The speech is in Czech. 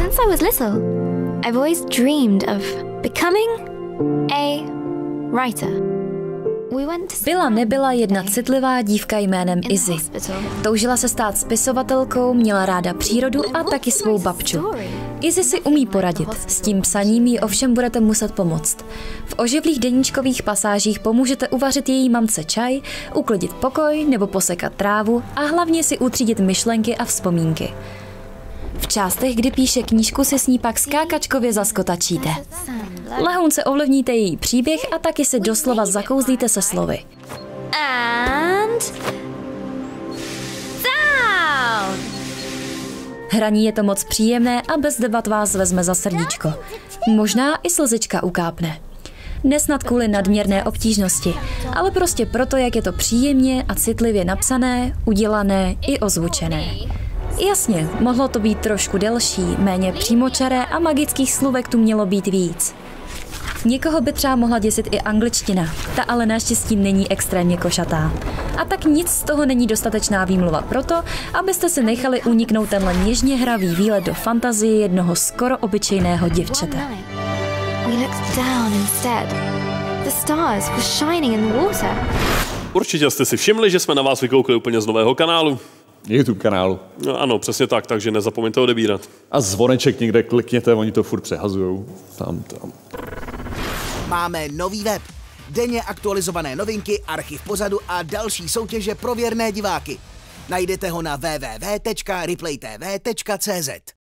Since I was little, I've always dreamed of becoming a writer. Byla nebyla jedna citlivá dívka jménem Izzy. Toužila se stát spisovatelkou, měla ráda přírodu a taky svou babču. Izzy si umí poradit, s tím psaním jí ovšem budete muset pomoct. V oživlých deníčkových pasážích pomůžete uvařit její mamce čaj, uklidit pokoj nebo posekat trávu a hlavně si utřídit myšlenky a vzpomínky. V částech, kdy píše knížku, se s ní pak skákačkově zaskotačíte. Lehonce ovlivníte její příběh a taky se doslova zakouzlíte se slovy. And down. Hraní je to moc příjemné a bez debat vás vezme za srdíčko. Možná i slzička ukápne. Nesnad kvůli nadměrné obtížnosti, ale prostě proto, jak je to příjemně a citlivě napsané, udělané i ozvučené. Jasně, mohlo to být trošku delší, méně přímočaré a magických slůvek tu mělo být víc. Někoho by třeba mohla děsit i angličtina, ta ale naštěstí není extrémně košatá. A tak nic z toho není dostatečná výmluva proto, abyste si nechali uniknout tenhle něžně hravý výlet do fantazie jednoho skoro obyčejného děvčete. Určitě jste si všimli, že jsme na vás vykoukli úplně z nového kanálu. YouTube kanálu. No, ano, přesně tak, takže nezapomeňte odebírat. A zvoneček někde klikněte, oni to furt přehazujou. Tam. Máme nový web, denně aktualizované novinky, archiv pozadu a další soutěže pro věrné diváky. Najdete ho na www.replaytv.cz.